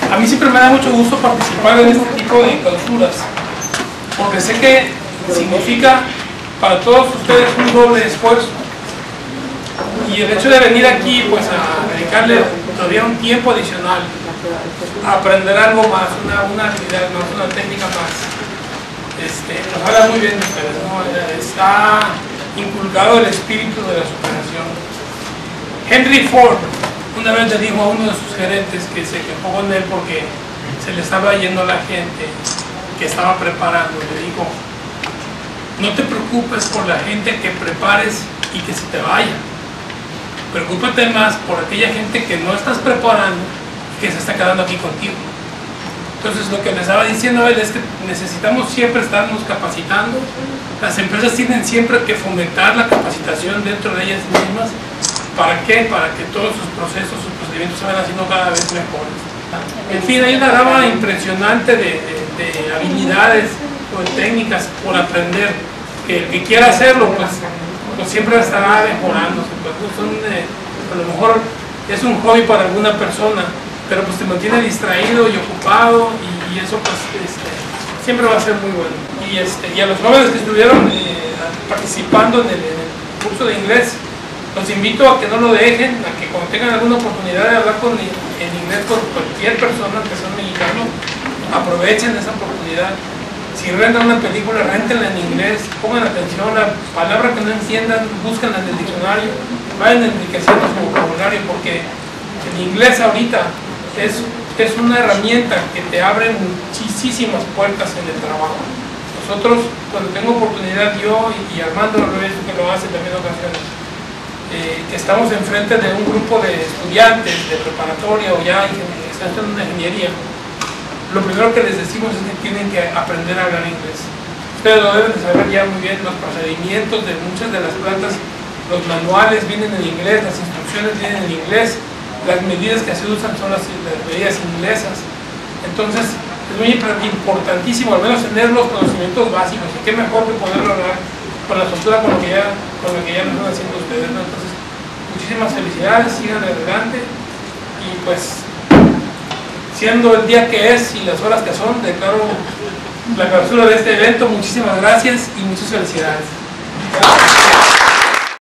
A mí siempre me da mucho gusto participar en este tipo de clausuras, porque sé que significa para todos ustedes un doble esfuerzo. Y el hecho de venir aquí, pues a dedicarle todavía un tiempo adicional, a aprender algo más, una habilidad más, una técnica más, nos habla muy bien de ustedes, ¿no? Está inculcado el espíritu de la superación. Henry Ford una vez le dijo a uno de sus gerentes que se quejó con él porque se le estaba yendo la gente que estaba preparando, le dijo: no te preocupes por la gente que prepares y que se te vaya, preocúpate más por aquella gente que no estás preparando y que se está quedando aquí contigo. Entonces lo que le estaba diciendo a él es que necesitamos siempre estarnos capacitando. Las empresas tienen siempre que fomentar la capacitación dentro de ellas mismas. ¿Para qué? Para que todos sus procesos, sus procedimientos se vayan haciendo cada vez mejores. En fin, hay una gama impresionante de habilidades o de técnicas por aprender, que el que quiera hacerlo, pues siempre estará mejorándose. A lo mejor es un hobby para alguna persona, pero pues te mantiene distraído y ocupado, y eso pues siempre va a ser muy bueno. Y a los jóvenes que estuvieron participando en el curso de inglés, los invito a que no lo dejen, a que cuando tengan alguna oportunidad de hablar en inglés con cualquier persona que sea mexicano, aprovechen esa oportunidad. Si rentan una película, rentenla en inglés, pongan atención a la palabra que no entiendan, búsquenla en el diccionario, vayan enriqueciendo su vocabulario, porque el inglés ahorita es una herramienta que te abre muchísimas puertas en el trabajo. Nosotros, cuando tengo oportunidad, yo y Armando lo he visto que lo hace también en ocasiones, que estamos enfrente de un grupo de estudiantes de preparatoria o ya que están estudiando una ingeniería, lo primero que les decimos es que tienen que aprender a hablar inglés. Ustedes lo deben de saber ya muy bien, los procedimientos de muchas de las plantas, los manuales vienen en inglés, las instrucciones vienen en inglés, las medidas que se usan son las medidas inglesas. Entonces es muy importantísimo al menos tener los conocimientos básicos, y qué mejor que poderlo hablar con la soltura con lo que ya lo están haciendo ustedes, ¿no? Entonces, muchísimas felicidades, sigan adelante, y pues siendo el día que es y las horas que son, declaro la clausura de este evento. Muchísimas gracias y muchas felicidades.